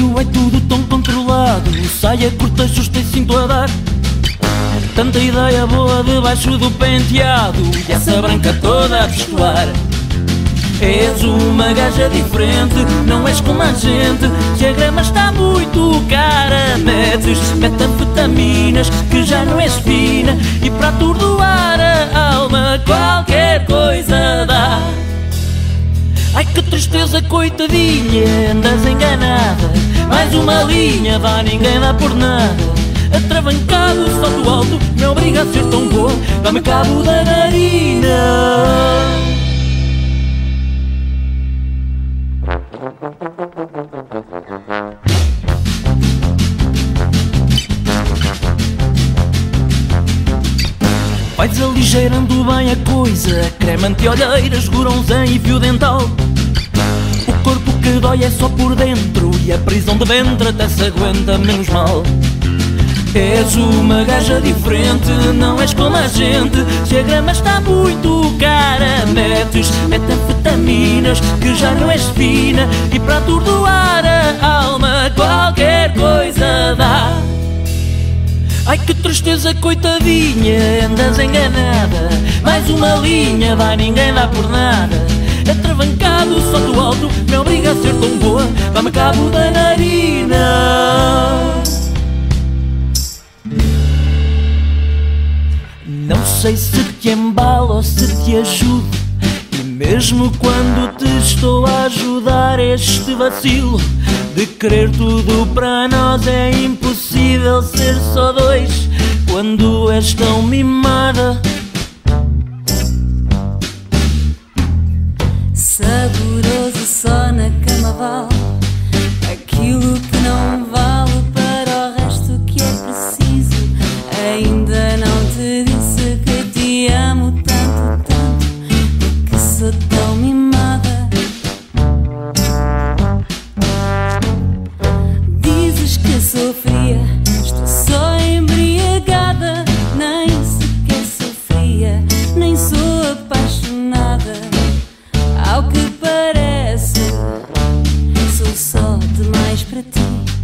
certinho, é tudo tão controlado. Saia curta, justa e cinto a dar. Tanta ideia boa debaixo do penteado e essa branca toda a destoar. És uma gaja diferente, não és como a gente. Se a grama está muito cara, metes metanfetaminas que já não és fina. E para atordoar a alma qualquer coisa dá. Ai que tristeza, coitadinha, andas enganada. Mais uma linha, vá, ninguém dá por nada. Atravancado, salto alto, me obriga a ser tão boa. Dá-me cabo da narina. Vais aligeirando bem a coisa. Creme anti-olheiras, goronzã e fio dental. O corpo que dói é só por dentro e a prisão de ventre até se aguenta menos mal. És uma gaja diferente, não és como a gente. Se a grama está muito cara, metes metanfetaminas que já não és fina. E para atordoar a alma qualquer coisa dá. Ai que tristeza, coitadinha, andas enganada. Mais uma linha, vai, ninguém dá por nada. Atravancado, salto alto, me obriga a ser tão boa. Dá-me cabo da narina. Não sei se te embalo ou se te ajudo. E mesmo quando te estou a ajudar, este vacilo de querer tudo para nós é impossível ser só dois quando és tão mimada. Saboroso só na cama vale aquilo que não vale para o resto que é preciso. Ainda não te disse que te amo tanto, tanto, porque sou tão mimada. Dizes que sou fria, estou só embriagada. Nem sequer sou fria, nem sou apaixonada. Ao que parece, sou só demais para ti.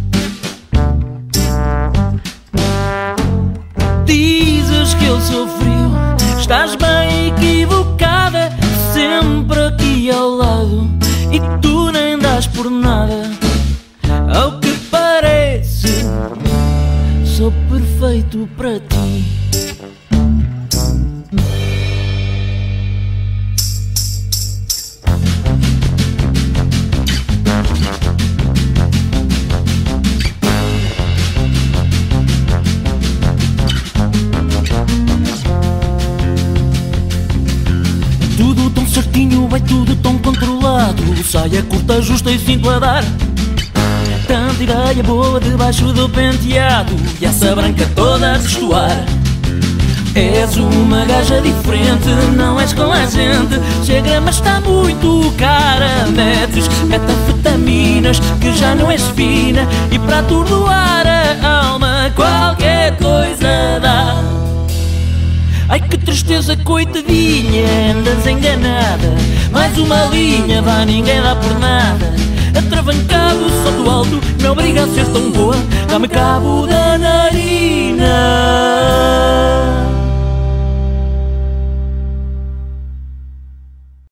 Dizes que eu sou frio, estás bem equivocada. Sempre aqui ao lado e tu nem dás por nada. Ao que parece, sou perfeito para ti. Tudo tão certinho, é tudo tão controlado. Saia curta, justa e cinto a dar. Tanta ideia boa debaixo do penteado e essa branca toda a destoar. És uma gaja diferente, não és com a gente. Se a grama está muito cara, metes metanfetaminas que já não és fina. E para atordoar a alma qualquer coisa dá. Ai que tristeza, coitadinha, andas enganada. Mais uma linha, vá, ninguém dá por nada. Atravancado, salto alto, me obriga a ser tão boa. Dá-me cabo da narina.